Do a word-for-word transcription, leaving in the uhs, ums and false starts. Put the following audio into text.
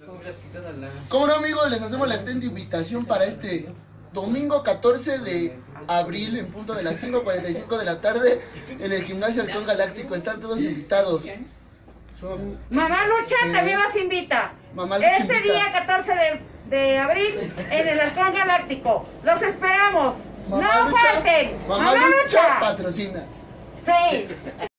Como no, amigos, les hacemos la atenta invitación para este domingo catorce de abril en punto de las cinco cuarenta y cinco de la tarde en el Gimnasio Halcón Galáctico. Están todos invitados. Son, Mamá Lucha eh, también nos invita. Mamá Lucha Este invita. día catorce de, de abril en el Halcón Galáctico. Los esperamos. Mamá No Lucha, falten. Mamá, Mamá Lucha Lucha. patrocina. Sí.